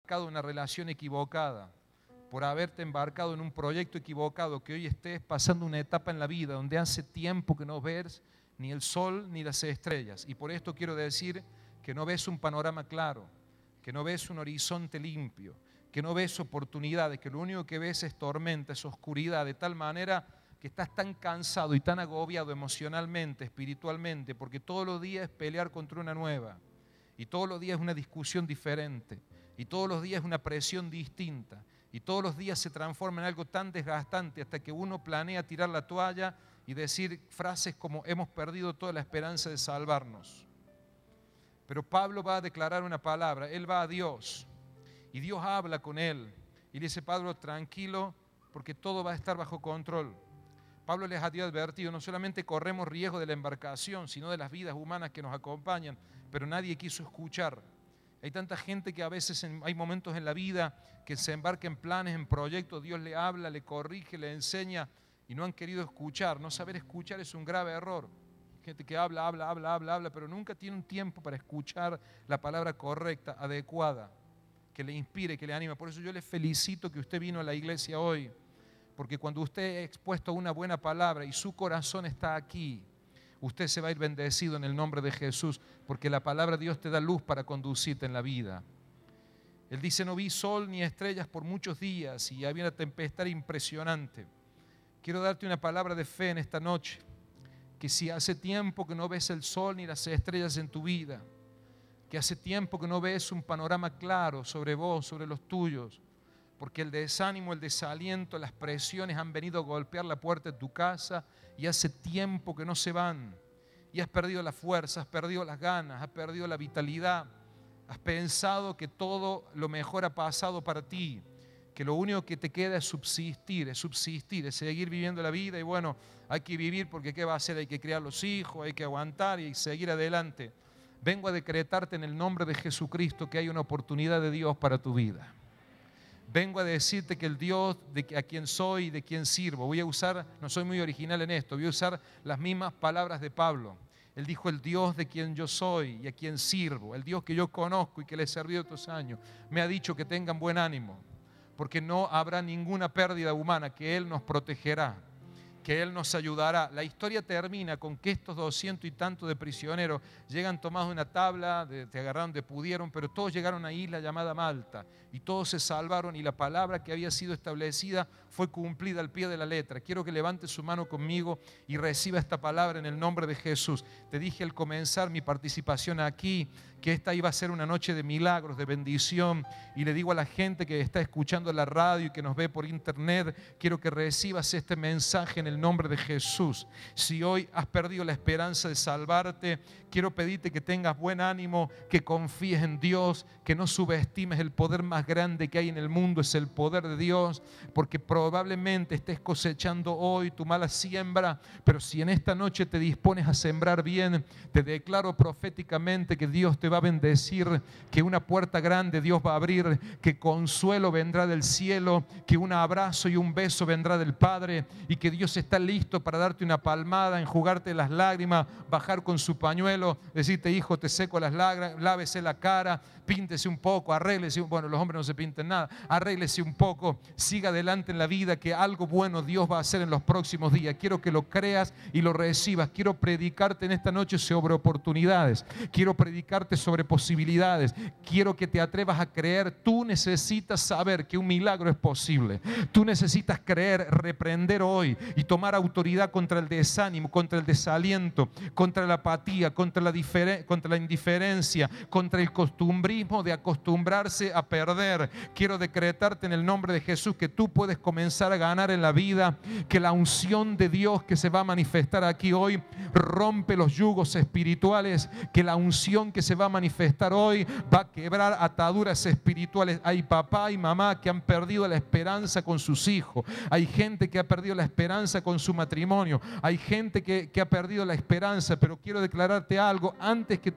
embarcado en una relación equivocada, por haberte embarcado en un proyecto equivocado, que hoy estés pasando una etapa en la vida donde hace tiempo que no ves ni el sol ni las estrellas. Y por esto quiero decir que no ves un panorama claro, que no ves un horizonte limpio, que no ves oportunidades, que lo único que ves es tormenta, es oscuridad, de tal manera que estás tan cansado y tan agobiado emocionalmente, espiritualmente, porque todos los días es pelear contra una nueva, y todos los días es una discusión diferente, y todos los días es una presión distinta, y todos los días se transforma en algo tan desgastante hasta que uno planea tirar la toalla y decir frases como: hemos perdido toda la esperanza de salvarnos. Pero Pablo va a declarar una palabra, él va a Dios, y Dios habla con él, y le dice: Pablo, tranquilo, porque todo va a estar bajo control. Pablo les había advertido, no solamente corremos riesgo de la embarcación, sino de las vidas humanas que nos acompañan, pero nadie quiso escuchar. Hay tanta gente que a veces hay momentos en la vida que se embarca en planes, en proyectos, Dios le habla, le corrige, le enseña y no han querido escuchar. No saber escuchar es un grave error. Gente que habla, pero nunca tiene un tiempo para escuchar la palabra correcta, adecuada, que le inspire, que le anime. Por eso yo le felicito que usted vino a la iglesia hoy, porque cuando usted es expuesto a una buena palabra y su corazón está aquí, usted se va a ir bendecido en el nombre de Jesús, porque la palabra de Dios te da luz para conducirte en la vida. Él dice: no vi sol ni estrellas por muchos días y había una tempestad impresionante. Quiero darte una palabra de fe en esta noche, que si hace tiempo que no ves el sol ni las estrellas en tu vida, que hace tiempo que no ves un panorama claro sobre vos, sobre los tuyos, porque el desánimo, el desaliento, las presiones han venido a golpear la puerta de tu casa y hace tiempo que no se van, y has perdido la fuerza, has perdido las ganas, has perdido la vitalidad, has pensado que todo lo mejor ha pasado para ti, que lo único que te queda es subsistir, es seguir viviendo la vida. Y bueno, hay que vivir porque ¿qué va a hacer? Hay que criar los hijos, hay que aguantar y seguir adelante. Vengo a decretarte en el nombre de Jesucristo que hay una oportunidad de Dios para tu vida. Vengo a decirte que el Dios a quien soy y de quien sirvo, voy a usar, no soy muy original en esto, voy a usar las mismas palabras de Pablo. Él dijo: el Dios de quien yo soy y a quien sirvo, el Dios que yo conozco y que le he servido estos años, me ha dicho que tengan buen ánimo, porque no habrá ninguna pérdida humana, que Él nos protegerá, que Él nos ayudará. La historia termina con que estos 200 y tantos de prisioneros llegan tomados de una tabla, te agarraron de pudieron, pero todos llegaron a una isla llamada Malta y todos se salvaron, y la palabra que había sido establecida fue cumplida al pie de la letra. Quiero que levante su mano conmigo y reciba esta palabra en el nombre de Jesús. Te dije al comenzar mi participación aquí que esta iba a ser una noche de milagros, de bendición, y le digo a la gente que está escuchando la radio y que nos ve por internet: quiero que recibas este mensaje en el nombre de Jesús. Si hoy has perdido la esperanza de salvarte, quiero pedirte que tengas buen ánimo, que confíes en Dios, que no subestimes el poder más grande que hay en el mundo, es el poder de Dios, porque probablemente estés cosechando hoy tu mala siembra, pero si en esta noche te dispones a sembrar bien, te declaro proféticamente que Dios te va a bendecir, que una puerta grande Dios va a abrir, que consuelo vendrá del cielo, que un abrazo y un beso vendrá del Padre, y que Dios está listo para darte una palmada, enjugarte las lágrimas, bajar con su pañuelo, decirte: hijo, te seco las lágrimas, lávese la cara, píntese un poco, arréglese. Bueno, los hombres no se pinten nada, arréglese un poco, siga adelante en la vida, que algo bueno Dios va a hacer en los próximos días. Quiero que lo creas y lo recibas. Quiero predicarte en esta noche sobre oportunidades, quiero predicarte sobre posibilidades, quiero que te atrevas a creer. Tú necesitas saber que un milagro es posible, tú necesitas creer, reprender hoy y tomar autoridad contra el desánimo, contra el desaliento, contra la apatía, contra la indiferencia, contra el costumbrismo de acostumbrarse a perder. Quiero decretarte en el nombre de Jesús que tú puedes comenzar a ganar en la vida, que la unción de Dios que se va a manifestar aquí hoy rompe los yugos espirituales, que la unción que se va a manifestar hoy va a quebrar ataduras espirituales. Hay papá y mamá que han perdido la esperanza con sus hijos, hay gente que ha perdido la esperanza esperanza con su matrimonio. Hay gente que ha perdido la esperanza, pero quiero declararte algo antes que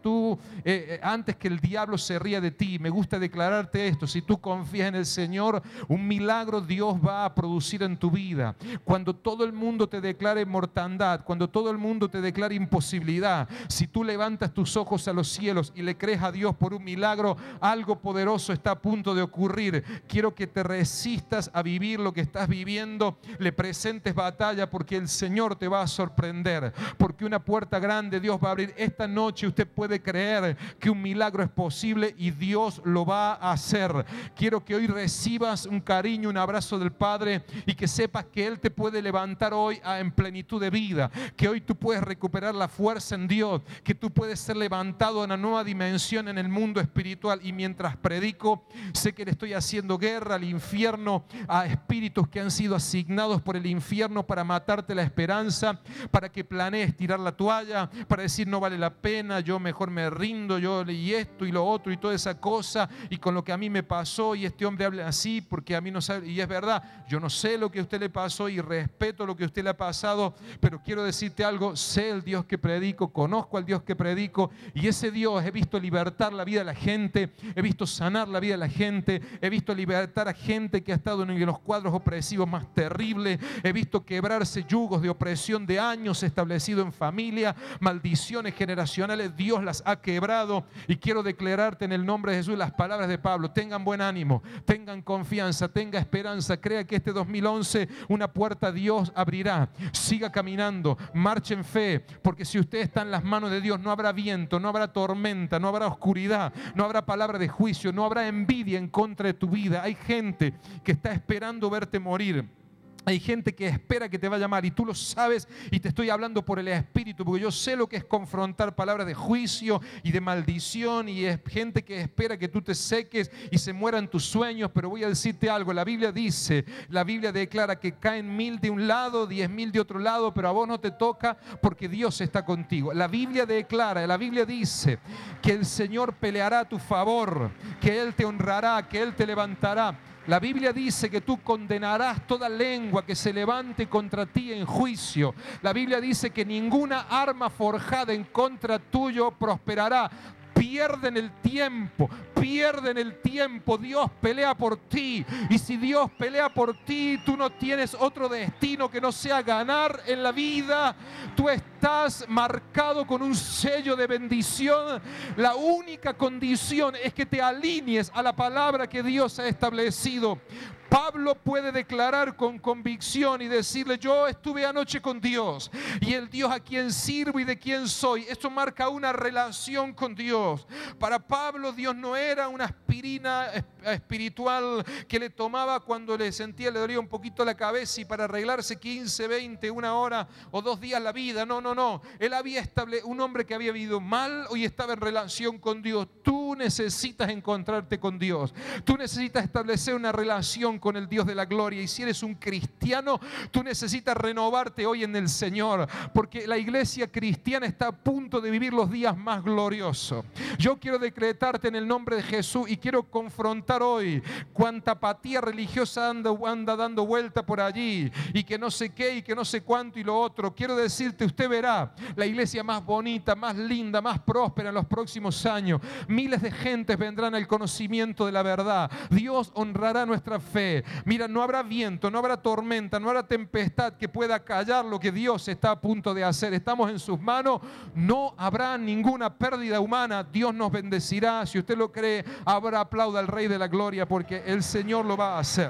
el diablo se ría de ti. Me gusta declararte esto: si tú confías en el Señor, un milagro Dios va a producir en tu vida. Cuando todo el mundo te declare mortandad, cuando todo el mundo te declare imposibilidad, si tú levantas tus ojos a los cielos y le crees a Dios por un milagro, algo poderoso está a punto de ocurrir. Quiero que te resistas a vivir lo que estás viviendo, le presentes batalla, porque el Señor te va a sorprender, porque una puerta grande Dios va a abrir. Esta noche usted puede creer que un milagro es posible y Dios lo va a hacer. Quiero que hoy recibas un cariño, un abrazo del Padre, y que sepas que Él te puede levantar hoy en plenitud de vida, que hoy tú puedes recuperar la fuerza en Dios, que tú puedes ser levantado a una nueva dimensión en el mundo espiritual. Y mientras predico, sé que le estoy haciendo guerra al infierno, a espíritus que han sido asignados por el infierno para matarte la esperanza, para que planees tirar la toalla, para decir no vale la pena, yo mejor me rindo, yo leí esto y lo otro y toda esa cosa, y con lo que a mí me pasó, y este hombre habla así porque a mí no sabe. Y es verdad, yo no sé lo que a usted le pasó y respeto lo que a usted le ha pasado, pero quiero decirte algo: sé el Dios que predico, conozco al Dios que predico, y ese Dios he visto libertar la vida de la gente, he visto sanar la vida de la gente, he visto libertar a gente que ha estado en los cuadros opresivos más terribles, he visto quebrarse yugos de opresión de años establecidos en familia, maldiciones generacionales, Dios las ha quebrado. Y quiero declararte en el nombre de Jesús las palabras de Pablo: tengan buen ánimo, tengan confianza, tenga esperanza, crea que este 2011 una puerta Dios abrirá. Siga caminando, marche en fe, porque si usted está en las manos de Dios, no habrá viento, no habrá tormenta, no habrá oscuridad, no habrá palabra de juicio, no habrá envidia en contra de tu vida. Hay gente que está esperando verte morir. Hay gente que espera que te vaya mal, y tú lo sabes, y te estoy hablando por el Espíritu, porque yo sé lo que es confrontar palabras de juicio y de maldición, y es gente que espera que tú te seques y se mueran tus sueños. Pero voy a decirte algo: la Biblia dice, la Biblia declara que caen 1000 de un lado, 10.000 de otro lado, pero a vos no te toca, porque Dios está contigo. La Biblia declara, la Biblia dice que el Señor peleará a tu favor, que Él te honrará, que Él te levantará. La Biblia dice que tú condenarás toda lengua que se levante contra ti en juicio. La Biblia dice que ninguna arma forjada en contra tuyo prosperará. Pierden el tiempo, pierden el tiempo. Dios pelea por ti, y si Dios pelea por ti, tú no tienes otro destino que no sea ganar en la vida. Tú estás marcado con un sello de bendición. La única condición es que te alinees a la palabra que Dios ha establecido. Pablo puede declarar con convicción y decirle: yo estuve anoche con Dios, y el Dios a quien sirvo y de quien soy. Esto marca una relación con Dios. Para Pablo, Dios no era una aspirina espiritual que le tomaba cuando le dolía un poquito la cabeza, y para arreglarse 15, 20, una hora o 2 días la vida. No, no, no. Él había un hombre que había vivido mal, hoy estaba en relación con Dios. Tú necesitas encontrarte con Dios. Tú necesitas establecer una relación con el Dios de la gloria. Y si eres un cristiano, tú necesitas renovarte hoy en el Señor, porque la iglesia cristiana está a punto de vivir los días más gloriosos. Yo quiero decretarte en el nombre de Jesús, y quiero confrontar hoy cuánta apatía religiosa anda dando vuelta por allí, y que no sé qué y que no sé cuánto y lo otro. Quiero decirte: usted verá la iglesia más bonita, más linda, más próspera en los próximos años. Miles de gentes vendrán al conocimiento de la verdad. Dios honrará nuestra fe. Mira, no habrá viento, no habrá tormenta, no habrá tempestad que pueda callar lo que Dios está a punto de hacer. Estamos en sus manos. No habrá ninguna pérdida humana. Dios nos bendecirá. Si usted lo cree, ahora aplauda al Rey de la Gloria, porque el Señor lo va a hacer.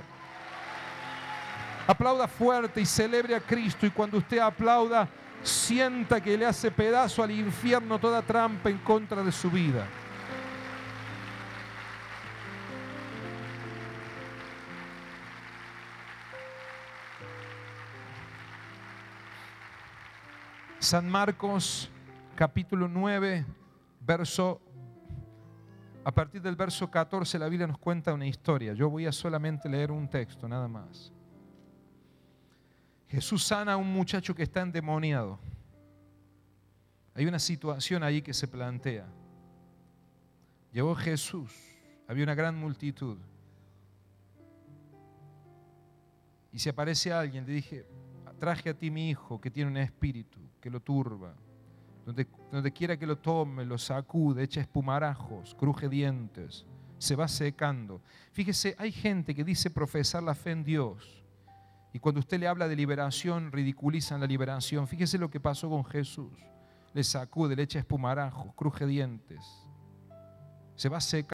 Aplauda fuerte y celebre a Cristo. Y cuando usted aplauda, sienta que le hace pedazo al infierno toda trampa en contra de su vida. San Marcos, capítulo 9, a partir del verso 14, la Biblia nos cuenta una historia. Yo voy a solamente leer un texto, nada más. Jesús sana a un muchacho que está endemoniado. Hay una situación ahí que se plantea. Llegó Jesús, había una gran multitud. Y si aparece alguien, le dije, traje a ti mi hijo que tiene un espíritu que lo turba. Donde quiera que lo tome, lo sacude, echa espumarajos, cruje dientes, se va secando. Fíjese, hay gente que dice profesar la fe en Dios y cuando usted le habla de liberación, ridiculizan la liberación. Fíjese lo que pasó con Jesús. Le sacude, le echa espumarajos, cruje dientes, se va secando.